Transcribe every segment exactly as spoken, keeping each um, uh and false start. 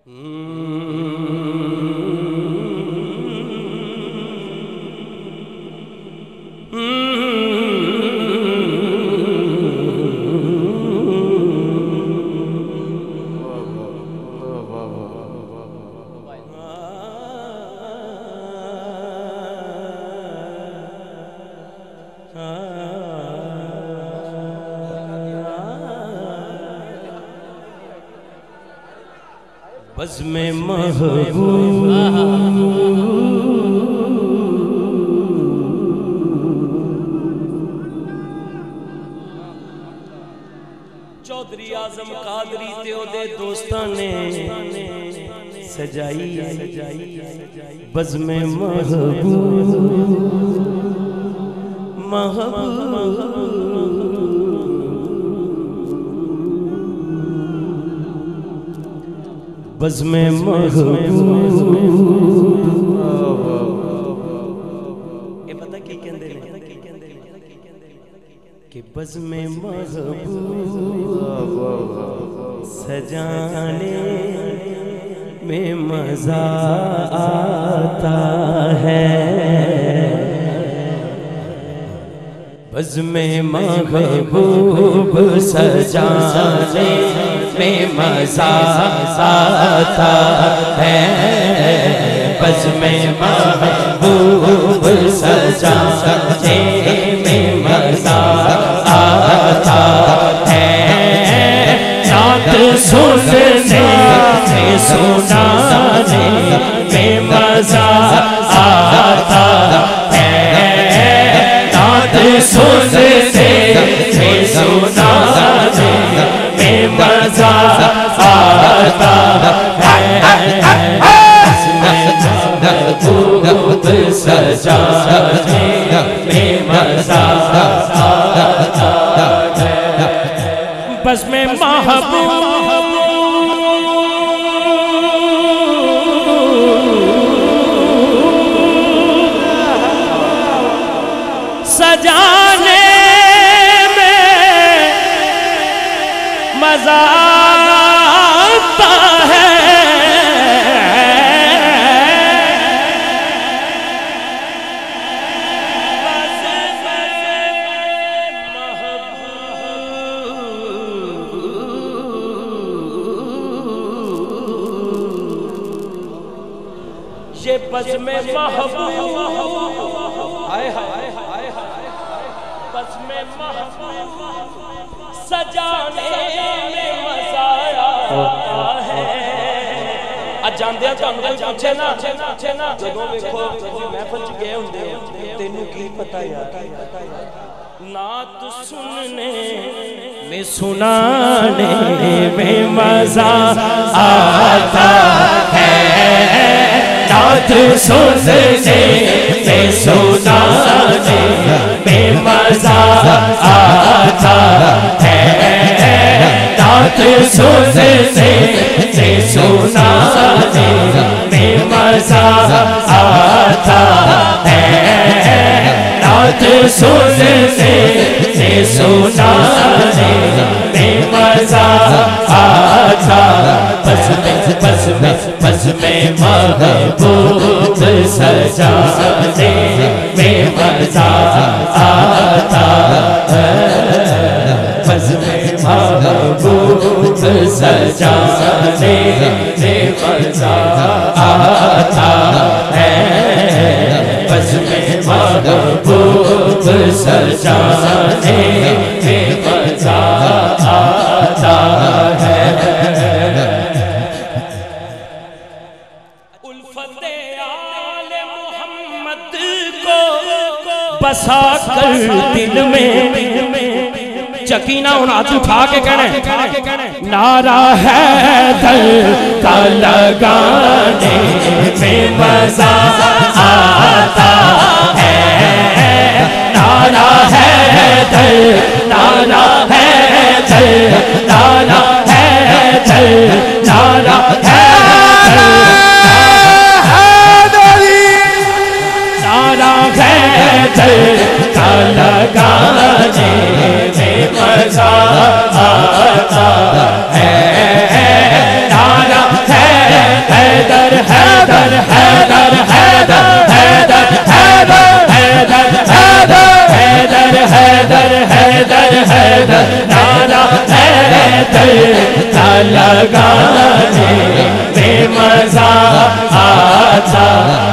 बज़्म महबूब चौधरी आज़म कादरी ते ओदे दोस्तां ने सजाई बज़्म महबूब महबूब बज़्म महबूब ये पता की कहंदे ने कि बज़्म महबूब सजाने में मज़ा आता है। बज़्म महबूब सजाने में मज़ा आता है। बज़्म महबूब सजाने में मज़ा आता है। नात सुनने से सुनाने में मज़ा आता है। नात सुनने से सुनाने में मज़ा आता है। महबूब सजाने में मज़ा आता है। बज़्म महबूब सजाने में मज़ा आता है। ये बज़्म महबूब हाय हाय हाय बज़्म महबूब सजाने में मज़ा आता है। आज जानदे आ तुहानू कोई पूछे ना जदों वेखो महफिल च गए हुंदे तैनू की पता यार नात सुनने में सुनाने में मज़ा आता है। नात सुनने में सुनाने में मज़ा आता है। नात सुनने में सुनाने में मज़ा आता है। नात सुनने से सुनाने में मज़ा आता। बज़्म बज़्म बज़्म महबूब सजाने में मज़ा आता है। बज़्म महबूब सजाने में मज़ा आता है। बज़्म महबूब सजाने में मज़ा आता है। उल्फते आले मोहम्मद को बसा कर दिल में यकीना उन हाथ उठा के कहने नारा है दर का लगाने में मज़ा आता है। नारा है दर नारा है दर नारा है दर नारा है नारा है दर का लगाने में मज़ा आता है। नारा है हैदर हैदर हैदर हैदर हैदर हैदर हैदर हैदर हैदर नारा हैदर का लगाने में मजा आता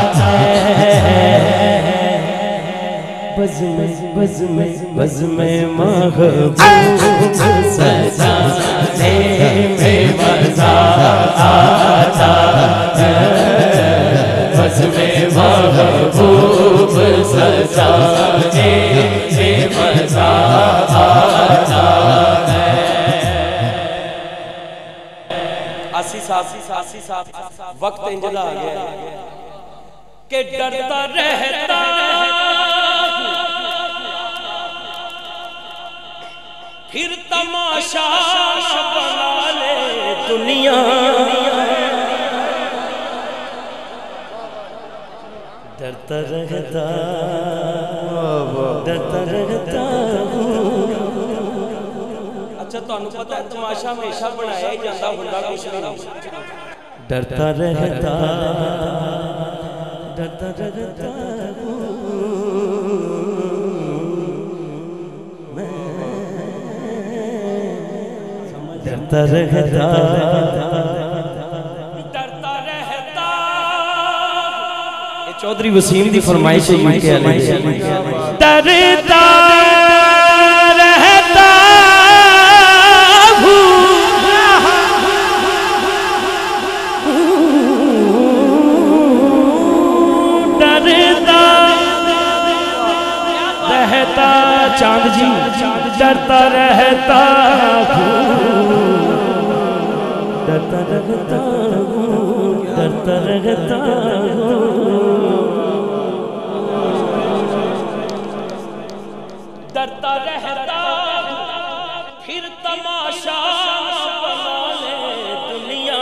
बज़ में बज़ में बज़ में महबूब सजाने में मजा आता बज़ में महबूब सजाने में मजा आता आसी साहब आसी साहब वक्त इंजला आ गया कि डरता रहता फिर तमाशा बना ले दुनिया डरता रहता डरता रहता अच्छा तुहानू पता है तमाशा हमेशा बनाया ही जाता हुंदा कुछ नहीं डरता रहता डरता रहता डरता रहता डरता रहता ये चौधरी वसीम दी फरमाइश है यूके वाले डरता रहता डरता रहता चांद जी डरता रहता डरता रहता डरता रहता डरता रहता फिर तमाशा बना ले दुनिया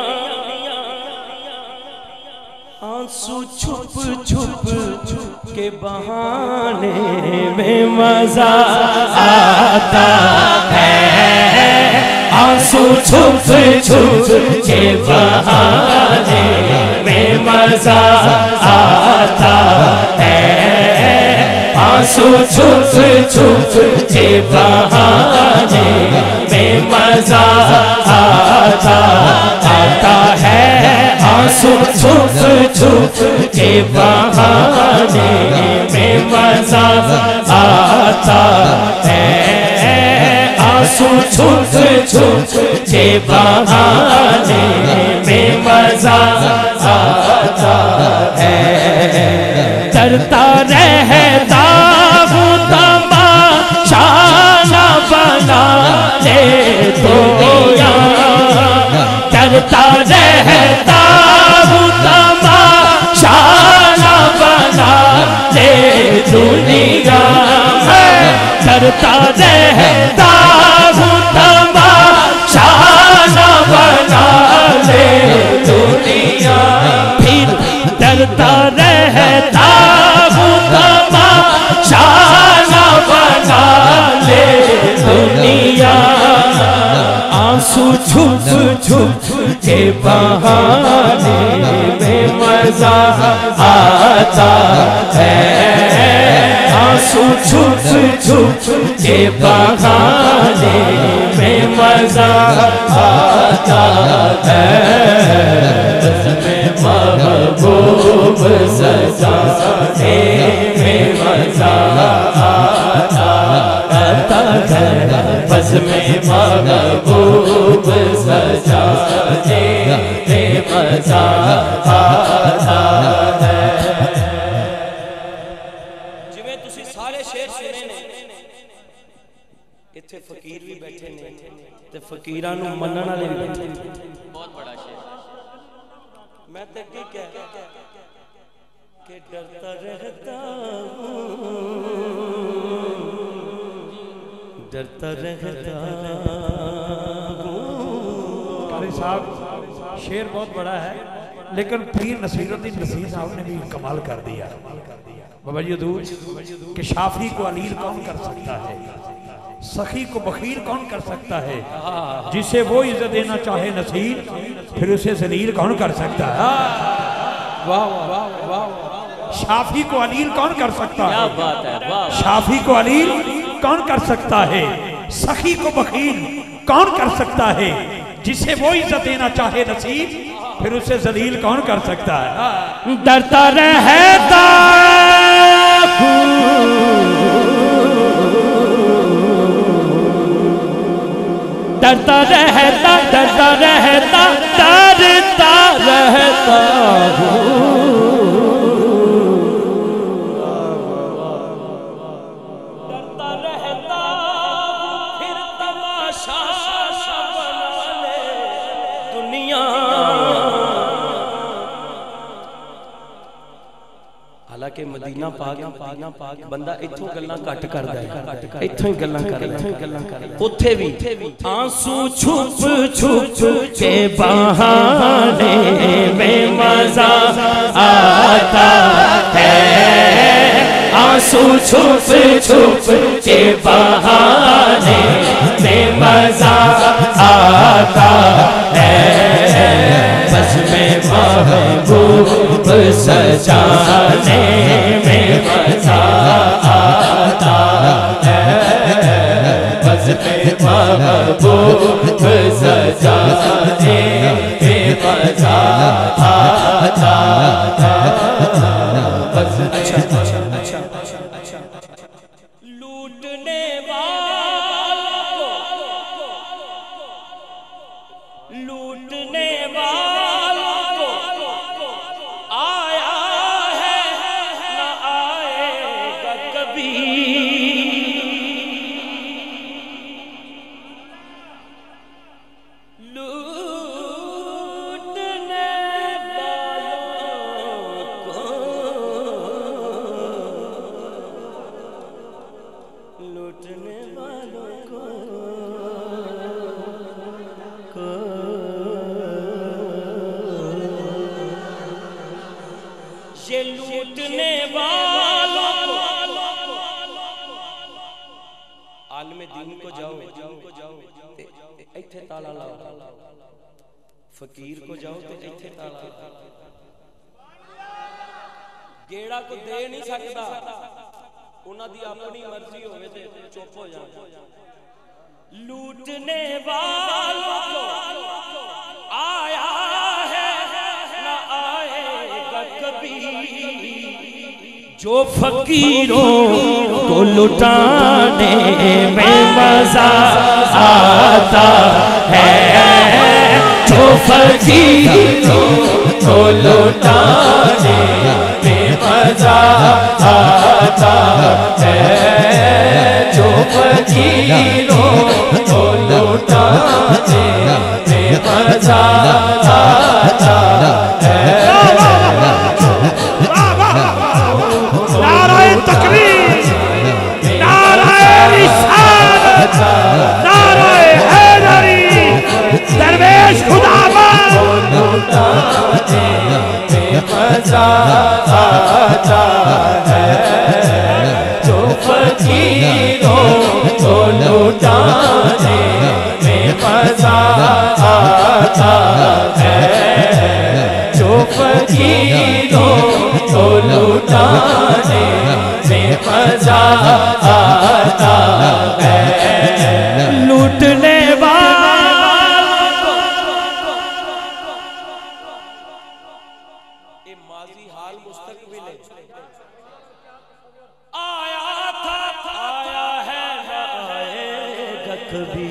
आंसू छुप छुप के बहाने में मजा आता है आंसू छुप छुप के बहाने में मजा आता है आंसू छुप छुप के बहाने में मजा आता आता है आंसू छुप छुप के बहाने में मजा आता है आंसू छुप छुप के बहाने में मजा आता है डरता रहता हूँ तमाशा न बना ले तो डरता रहता हूँ तमाशा न बना ले दुनिया डरता रहता हूँ तमाशा न बना ले दुनिया फिर डरता रहता हूँ तमाशा न बना ले दुनिया आंसू छुप छुप के बहाने में मजा आता है आंसू छुप छुप के बहाने में मजा आता है महबूब सजाने में मजा आता है बस में महबूब सजाने में मजा आता है जिवें तुसी सारे शेर सुने ने इत्थे फकीर भी बैठे ने ते फकीरां नूं मनण वाले भी बैठे ने बहुत बड़ा शेर मैं तो क्या कह के डरता रहता डरता रहता कारी साहब शेर बहुत बड़ा है लेकिन पीर नसीरुद्दीन नसीर साहब ने भी कमाल कर दिया बाबा जी कि शाफी को अलील कौन कर सकता है सखी को बखीर कौन कर सकता है जिसे वो इज्जत देना चाहे नसीर फिर उसे जलील कौन कर सकता है शाफी को अलील कौन कर सकता है? क्या बात है, वाह। शाफी को अलील कौन कर सकता है? सखी को बखील कौन कर सकता है? जिसे वो इज्जत देना चाहे नसीब, फिर उसे जलील कौन कर सकता है? डरता रहता डरता रहता डरता रहता डरता रहता डरता रहता फिर तमाशा बना ले दुनिया। हालांकि मदीना पाक मदीना पाक बंदा इत्थों गल्लां घट करदा है, इत्थों ही गल्लां करदा, उत्थे भी आंसू छुप छुप के बहाने में मजा आता है, आंसू छुप छुप के बहाने में मजा आता है, बस में महबूब सजाने में मजा आता है, बस में महबूब सजाने में मजा आता है, बस। अच्छा अच्छा अच्छा अच्छा लूटने वालों लूटने वालों को आया है न आएगा कभी, लूटने वालों को लूटने वालों को को ये लूटने वालों आलमे दीन को जाओ इत्थे ताला लाओ, फकीर को जाओ तो इत्थे ताला लाओ, गेड़ा को दे नहीं सकता, उन्हां दी अपनी मर्जी होवे ते चुप हो जाओ। लूटने वालों को आया है न आएगा कभी, जो फकीरों को लुटाने में मजा आता है, जो फकीरों को लुटाने में मजा आता है, जो फकीरों को लुटाने में मजा आता है। नाराए तकबीर, नाराए रिसालत, नाराए हैदरी, दरवेश खुदाबंद, मजा आता है, जो फकीरों को लुटाने में मजा आता है, जो फकीरों को लुटाने में मजा आता है, लूटने वालों को ये माजी हाल मुस्तकबिल है, आया था आया है आएगा कभी।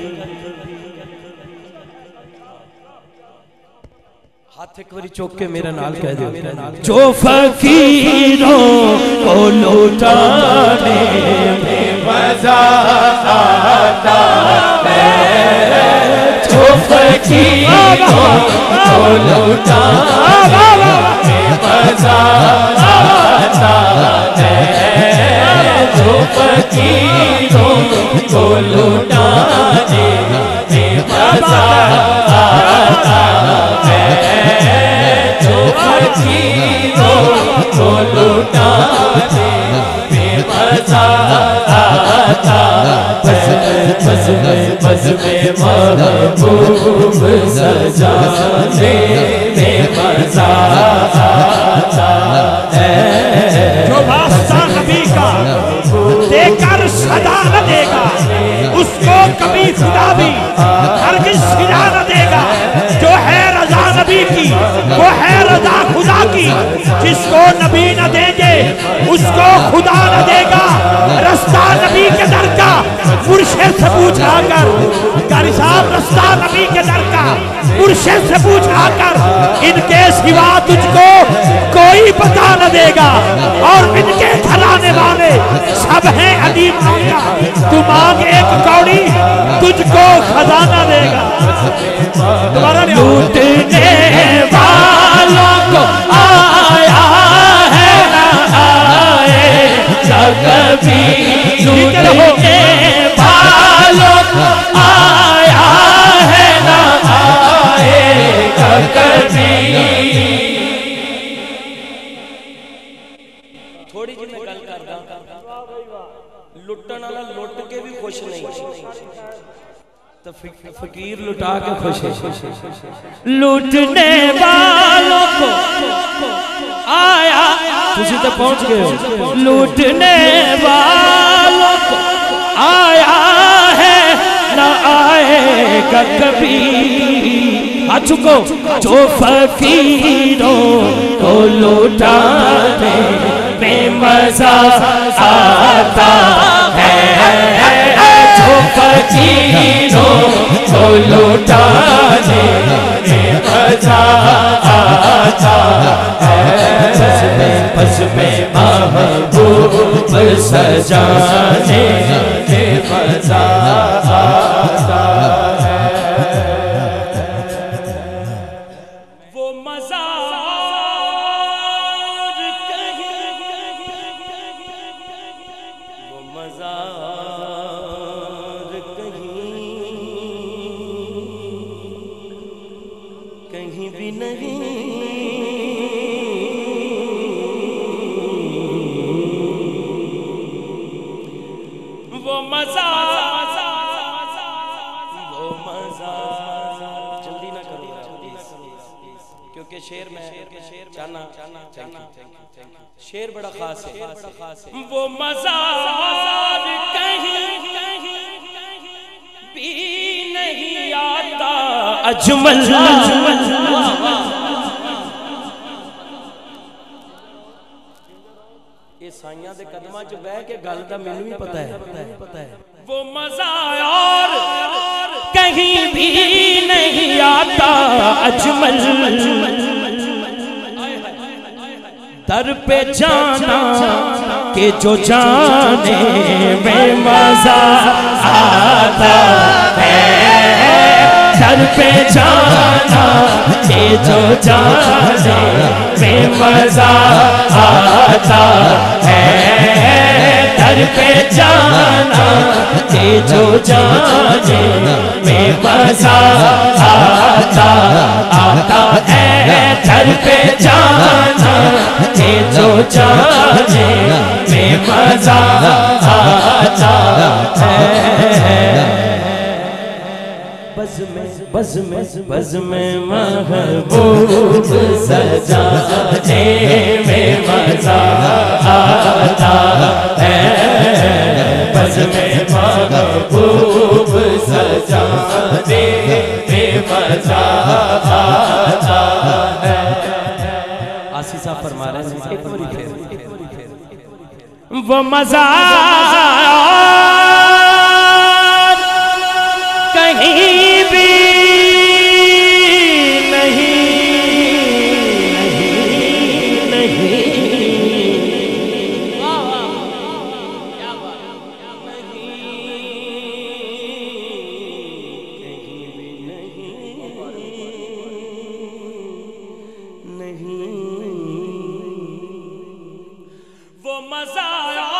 हाथ एक बारी चौक के मेरा नाल कह दो, जो फकीरों को लुटाने में मजा आता है, जो फकीरों को लुटाने में मजा आता है, जो फकीरों को लुटाने में मजा आता है, जो फकीरों को लुटाने में मजा आता है, बस में बस में महबूब सजाने में मजा आता अदा न देगा, उसको कभी खुदा भी हरगिज़ सिला न देगा। जो है रजा नबी की वो है रजा खुदा की, जिसको नबी न देंगे उसको खुदा न देगा। रास्ता नबी के दर का मुर्शिद से पूछा कर, कारी साहब रास्ता नबी के दर का मुर्शिद से पूछा कर, इनके सिवा तुझको कोई पता न देगा। और इनके घराने वाले सब हैं अली मांगा, तू मांग एक कौड़ी तुझको खजाना देगा। तुम्हारा लूटने वालों को आया है ना आएगा कभी, लूटने वालों को आया है ना आएगा कभी। थोड़ी जी मैं गल करदा, लुटन वाला लुट के भी खुश नहीं, तो फकीर लुटा के खुश है। लूटने वालों को आया, तुझे तो पहुंच गए हो। लूटने वालों को आया है ना आएगा कभी। आ चुको जो फकीरों को लुटाने में मजा आता है, जो फकीरों को लुटाने में मजा आता है। बस में महबूब सजाने में मजा आता है। वो मजा वो मज़ार कहीं कहीं भी नहीं, वो मजा वो मज़ा। जल्दी ना करो क्योंकि शेर में चाहना शेर बड़ा खास है। वो मजा कहीं भी नहीं आता अजमल। ये साइयां दे कदमां च बह के गल दा मैनूं भी पता है, पता है। वो मजा और कहीं भी नहीं आता अजमल। दर पे जाना के जो जाने में मजा आता है, दर पे जाना के जो जाने में मजा आता है, दर पे जाना के जो जाने में मजा आता आता है, दर पे जाना के जो जाने में मजा आता है। बज़ में बज़ में बज़ में महबूब सजाने में मजा आता है, बज़ में महबूब सजाने में मजा आता है। आसी साहब फरमा रहे हैं एक बारी फिर वो मजा कहीं भी नहीं नहीं नहीं वो मजा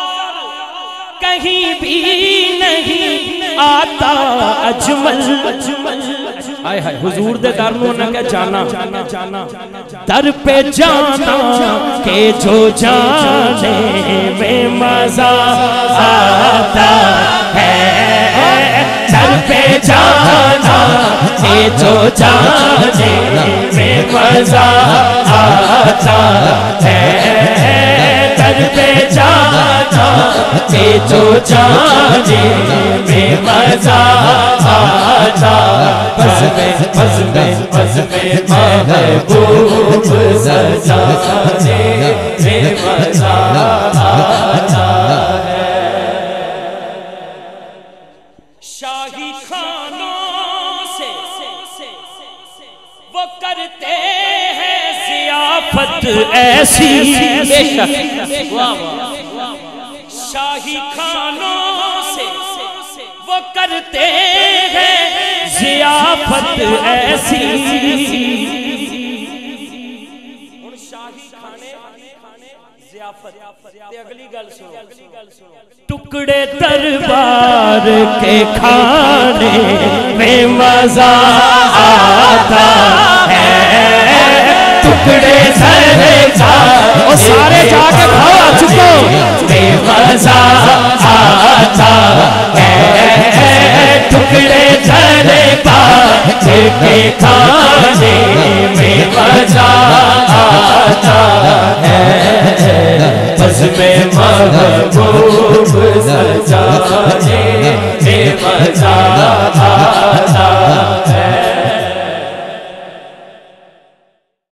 कहीं भी नहीं आता अजमल। हाय हाय हुजूर दे दर नूं ना के जाना, दर पे जाना के जो जाने में मजा आता है, दर पे जाना के जो जाने में मजा आता है, दर पे जाना के जो जाने में मजा आता, बस में बस में बस में महबूब सजाने में मजा आता है। शाही खानों से वो करते हैं ज़ियाफ़त ऐसी, शाही खानों से वो करते हैं ज़ियाफ़त ऐसी। शाही खाने ज़ियाफ़त, अगली गल सुनो, टुकड़े दरबार के खाने में मजा आता है, टुकड़े सरकार और सारे जाके खा चुको में मजा आता है, टुकड़े दरबार के खाने में मजा आता है, बस में महबूब सजाने में मजा आता